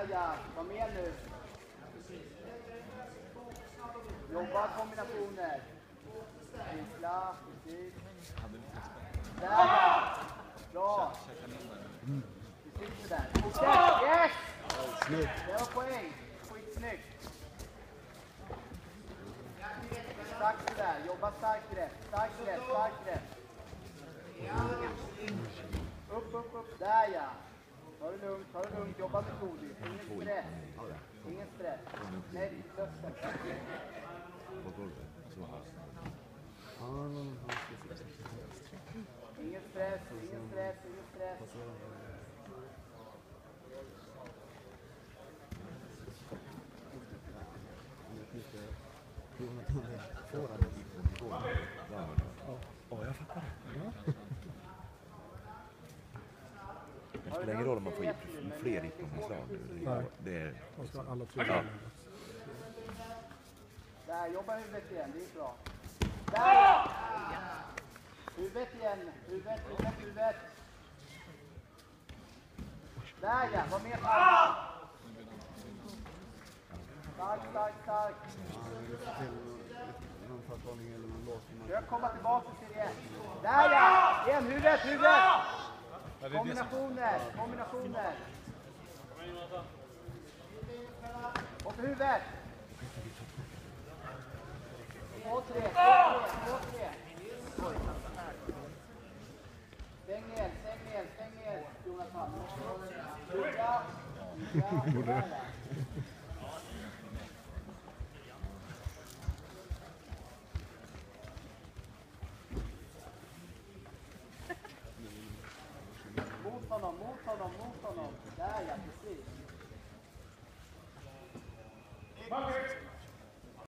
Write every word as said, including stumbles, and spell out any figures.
Där ja, var med nu. Jobba kombinationer. Vinkla, precis. Där ja. Bra. Vi sitter där. Fortsätt, yes! Det var poäng. Skitsnyggt. Starkt där, jobba starkt rätt. Starkt rätt, starkt rätt. Upp, upp, upp. Där ja. Ta det lugnt, ta det lugnt. Jobba med godis. Ingen stress. Ingen stress. Nej, lössen. Ingen stress, ingen stress, ingen stress. Ja, jag fattar det. Det spelar ingen roll om man får fler riktningsslag. Det är alla tre. Ja. Där, jobba huvudet igen, det är bra. Där! Huvudet igen, huvudet, huvudet, huvudet. Där ja, var med på. Stark, stark, stark. Försök komma tillbaka till det. Där ja! Igen, huvudet, huvudet! Kombinationer, kombinationer. Och på huvudet. Två, tre, två, tre, två, tre. Stäng ner, stäng ner, stäng ner, Jonathan. Lugga, lugga, Mot honom, mot honom, mot honom. Där ja, precis.